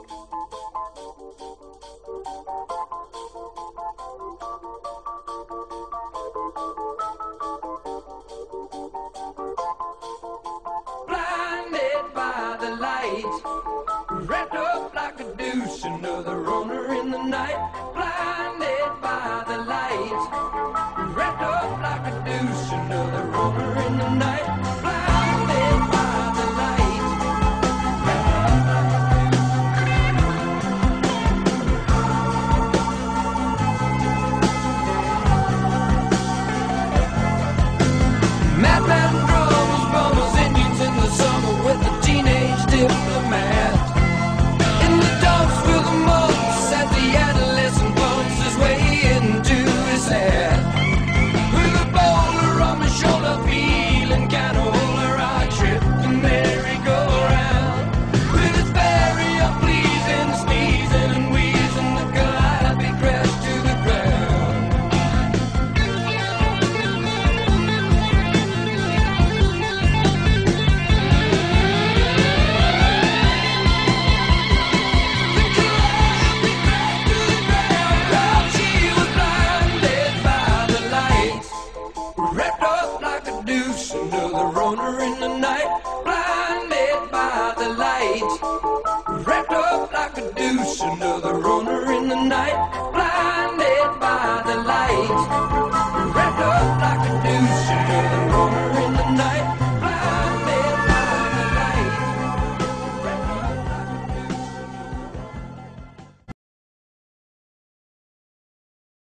Blinded by the light, wrapped up like a deuce, another runner in the night. Blinded by the light, wrapped up like a deuce, another runner in the night.